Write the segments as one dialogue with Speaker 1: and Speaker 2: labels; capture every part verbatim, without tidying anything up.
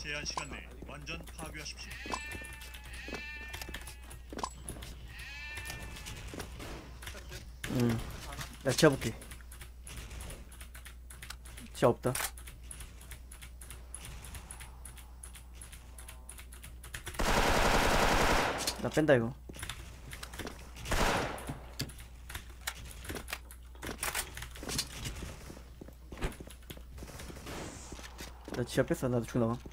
Speaker 1: 제한 시간 내에 완전 파괴하십시오.
Speaker 2: 응. 나 지하 볼게. 지하 없다. 나 뺀다 이거. 나 지하 뺐어. 나도 죽 나가.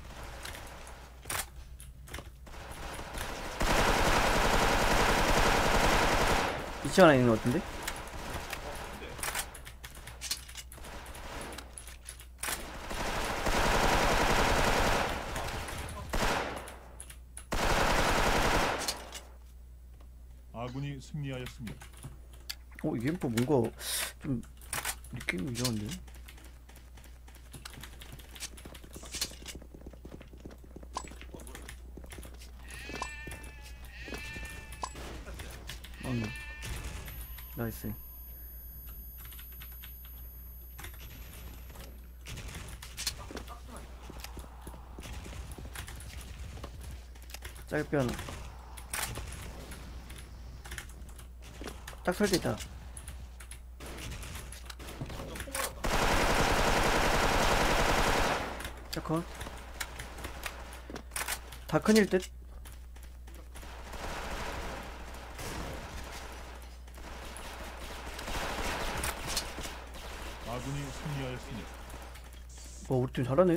Speaker 2: 이 층 하나 있는 것 같은데?
Speaker 1: 아군이 승리하였습니다.
Speaker 2: 어, 이게 뭐 뭔가 좀 느낌이 이상한데? 어, 네. 나이스. 짧게 하나. 딱 설 때 있다. 컷. 다 큰일 듯.
Speaker 1: 아군이 승리하였습니다.
Speaker 2: 뭐 우리 팀 잘하네.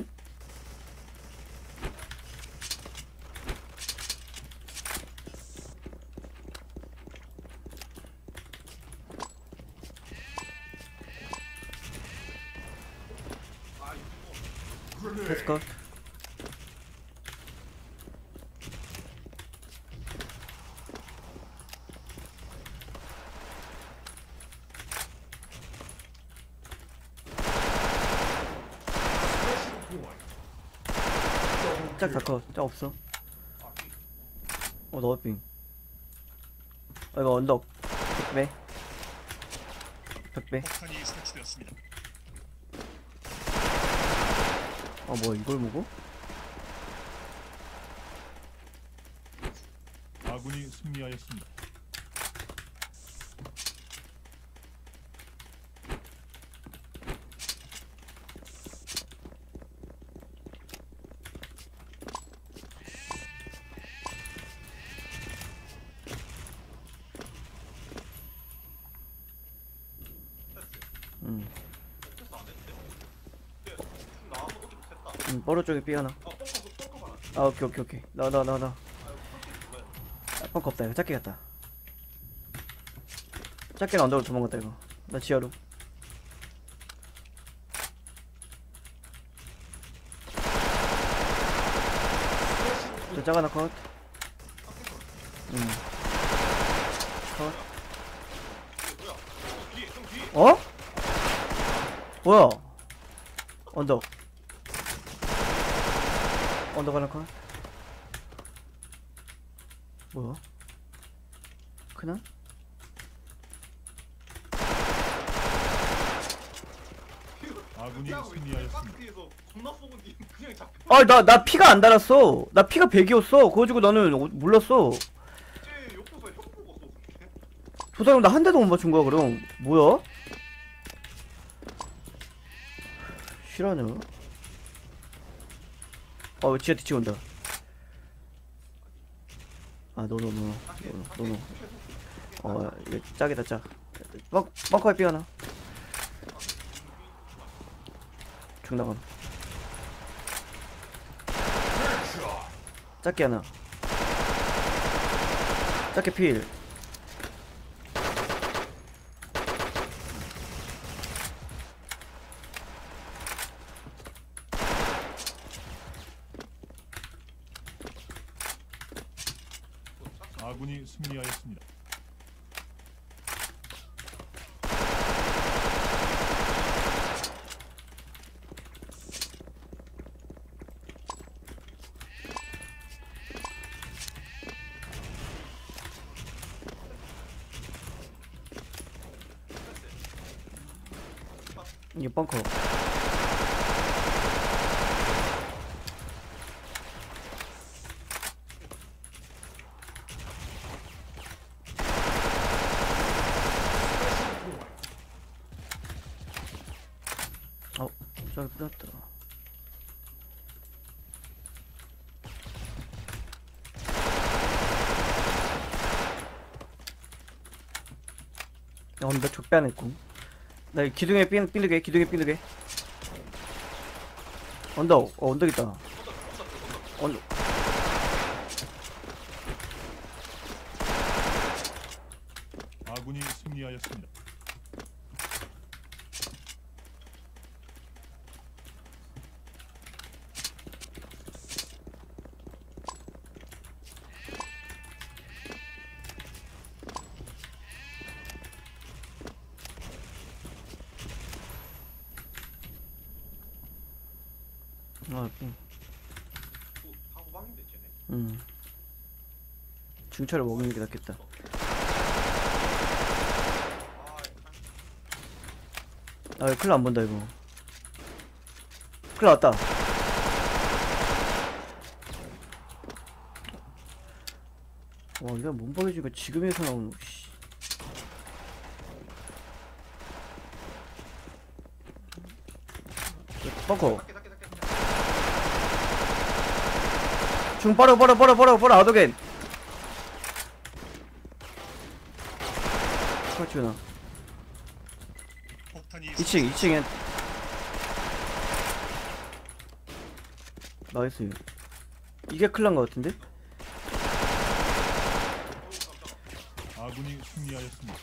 Speaker 2: 패스 컷. 짝 다커. 짝 없어. 어 너빙. 어 이거 언덕 백배 백배.
Speaker 1: 폭탄이 설치되었습니다.
Speaker 2: 아 뭐야 이걸 먹어?
Speaker 1: 아군이 승리하였습니다.
Speaker 2: 응. 응, 뻐로 쪽에 삐 하나. 아, 오케이, 오케이, 오케이. 나, 나, 나, 나. 아, 펑크 없다, 이거. 작게 갔다. 작게는 언덕으로 도망갔다, 이거. 나 지하로. 저 짝 하나 컷. 응. 컷. 어? 뭐야? 언덕. 언덕 하나 컷. 뭐야? 크나?
Speaker 1: 아군이 승리하였습니다.
Speaker 2: 아, 나, 나 피가 안 달았어. 나 피가 백이었어. 그거 가지고 나는 어, 몰랐어. 저 사람 나 한 대도 못 맞춘 거야, 그럼. 뭐야? 실화냐? 어, 지하 뒤치 온다. 아, 너, 너, 너, 너, 너, 너. 어, 이거 짝이다, 짝. 벙, 벙커에 삐 하나. 중 나가나. 작게 하나. 작게 필.
Speaker 1: 아군이 승리하였습니다.
Speaker 2: 이게 벙커. 잘 뿌렸다. 야, 언더 적 빼안했고. 나 이 기둥에 삥, 삥두개, 기둥에 삥두개. 언덕, 어, 언덕 있다. 언덕.
Speaker 1: 아군이 승리하였습니다.
Speaker 2: 아, 삥.
Speaker 3: 하고방인데 쟤네.
Speaker 2: 음. 중차를 먹는 게 낫겠다.
Speaker 3: 아,
Speaker 2: 아, 큰일 안 본다, 이거. 큰일 났다. 와, 이거 몸박해주니까 지금에서 나오는, 씨. 벙커.
Speaker 3: 작게 작게 작게.
Speaker 2: 중, 빠르, 빠르, 빠르, 빠르, 빠르, 아도겐. 그렇지구나.
Speaker 1: 폭탄이
Speaker 2: 이 층, 이 층에. 나이스. 이게 클난 것 같은데?
Speaker 1: 아군이 승리하였습니다.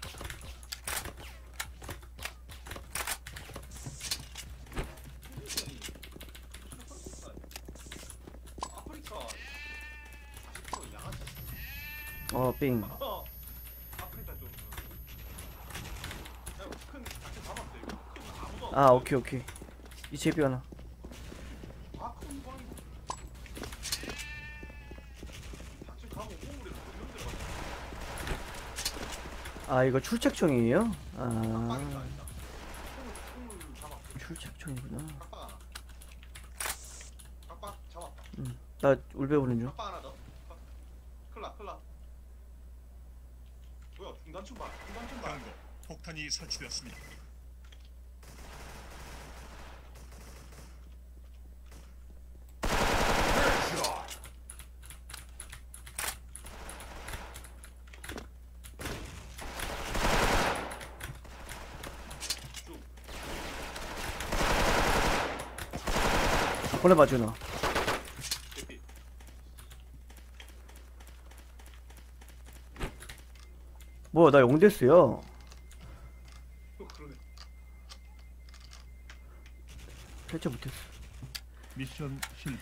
Speaker 3: 아프리카 사십 퍼센트 양아치.
Speaker 2: 어, 삥.
Speaker 3: 어. 아프리카 좀. 야, 큰 작게 잡았어 이거. 큰 아무도.
Speaker 2: 아, 오케이, 오케이. 이 제비 하나.
Speaker 3: 아, 큰 방이고. 작게 가고 우물에 좀 들어가.
Speaker 2: 아, 이거 출첵총이에요?
Speaker 3: 빡빡이다
Speaker 2: 아,
Speaker 3: 아니다. 우물 우물 잡았어.
Speaker 2: 출첵총이구나.
Speaker 3: 빡빡 하나. 빡빡 잡았다.
Speaker 2: 음, 나 울베 보는 중.
Speaker 3: 빡빡 하나 더. 클라 클라. 뭐야 중단층 봐. 중단층 봐.
Speaker 1: 경고. 폭탄이 설치되었습니다.
Speaker 2: 보내봐, 준아.
Speaker 3: 대피.
Speaker 2: 뭐야, 나 영대스야.
Speaker 3: 어, 그러네.
Speaker 2: 살짝 못했어.
Speaker 1: 미션 실패.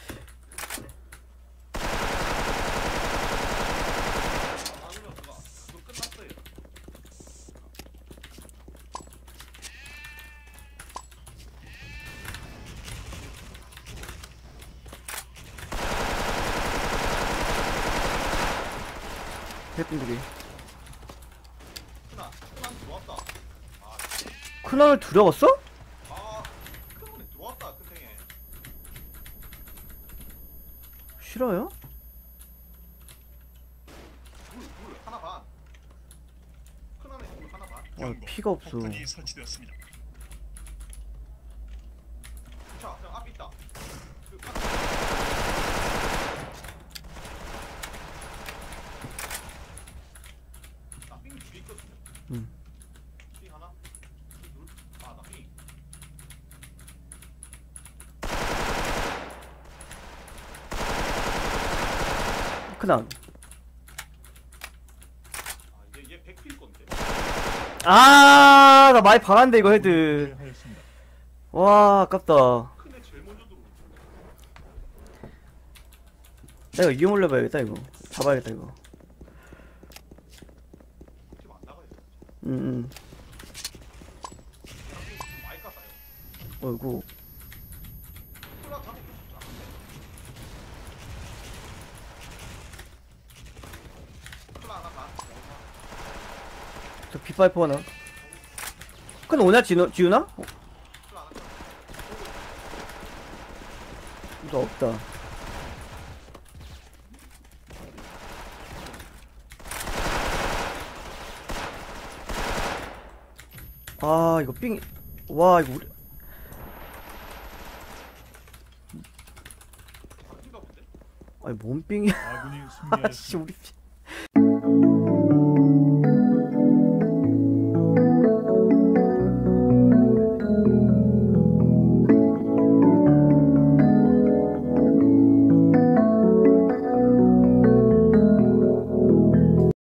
Speaker 3: 아니면 그거 그거 끝났어요.
Speaker 2: 해픈들이.
Speaker 3: 크나 크나 들어왔다. 아,
Speaker 2: 큰왕을 두려웠어?
Speaker 3: 아, 큰 문에 들어왔다. 큰 탱에.
Speaker 2: 싫어요?
Speaker 3: 둘, 둘 하나 반. 큰 안에 둘 하나 반.
Speaker 2: 아,
Speaker 1: 경고.
Speaker 2: 피가 없어.
Speaker 1: 폭탄이 설치되었습니다.
Speaker 3: 자, 저 앞에 있다. 그 큰- 나 삥 뒤에 있거든요.
Speaker 2: 응.
Speaker 3: 삥 하나. 둘. 아, 나 삥.
Speaker 2: 큰왕.
Speaker 3: 아, 얘, 얘 백필 건데.
Speaker 2: 아, 나 많이 박았는데, 이거 헤드.
Speaker 1: 하였습니다.
Speaker 2: 와, 아깝다.
Speaker 3: 큰애 제일 먼저 들어.
Speaker 2: 내가 이겨 몰려봐야겠다, 이거. 잡아야겠다, 이거.
Speaker 3: 지금 안 나가요.
Speaker 2: 응, 응.
Speaker 3: 좀 많이 깠어요.
Speaker 2: 어이구.
Speaker 3: 콜라 잡고 싶지 않은데. 콜라 하나 반.
Speaker 2: 저 빗파이프 하나. 큰 오냐, 지우, 지우나? 어,
Speaker 3: 콜라 하나 반.
Speaker 2: 너 없다. 아, 이거 삥. 와, 이거 우리. 아니 뭔 빙이야.
Speaker 1: 아군이
Speaker 2: 아씨
Speaker 1: 승리하였습니다.
Speaker 2: 우리 빙